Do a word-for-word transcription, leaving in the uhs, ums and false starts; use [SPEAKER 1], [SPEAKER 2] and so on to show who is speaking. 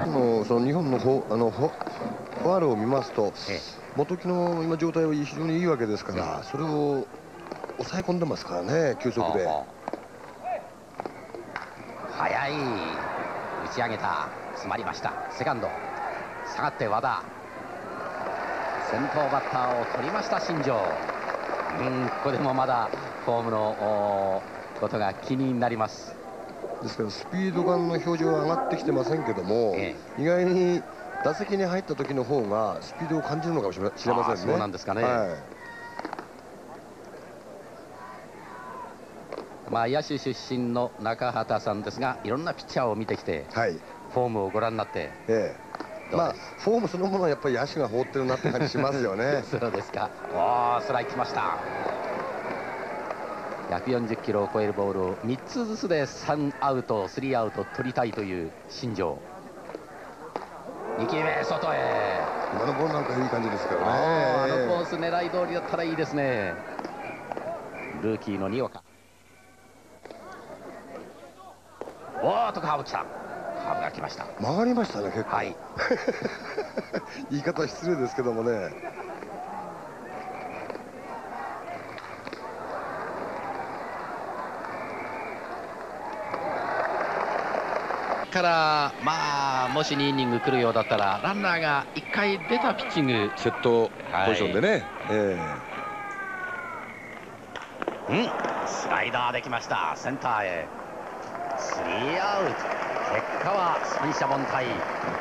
[SPEAKER 1] のその日本のフォあのフォファウルを見ますと、
[SPEAKER 2] ええ、
[SPEAKER 1] 元木の今状態は非常にいいわけですから、それを抑え込んでますからね、球速で。
[SPEAKER 2] 速い、打ち上げた、詰まりました。セカンド下がって和田、先頭バッターを取りました新庄。うん、ここでもまだフォームのことが気になります。
[SPEAKER 1] ですからスピードガンの表示は上がってきてませんけども、ええ、意外に打席に入った時の方がスピードを感じるのかもしれませんね。
[SPEAKER 2] そうなんですかね。はい、まあ野手出身の中畑さんですが、いろんなピッチャーを見てきて、はい、フォームをご覧になって、え
[SPEAKER 1] え、まあフォームそのものはやっぱり野手が放ってるなって感じしますよね。
[SPEAKER 2] そうですか。おー、ストライクきました。ひゃくよんじゅっキロを超えるボールをみっつずつでさんアウトスリーアウト取りたいという新庄。にきゅうめ外へ。
[SPEAKER 1] 今のボールなんかいい感じですけどね。
[SPEAKER 2] あのコース狙い通りだったらいいですね。ルーキーの新岡。おーっとカーブ来た。カーブが来ました。
[SPEAKER 1] 曲がりましたね、結構。はい、言い方は失礼ですけどもね。
[SPEAKER 2] からまあもしにイニング来るようだったらランナーがいっかい出たピッチング、
[SPEAKER 1] セットポジションでね、はい、え
[SPEAKER 2] ー、うんスライダーできました。センターへスリーアウト。結果は三者凡退。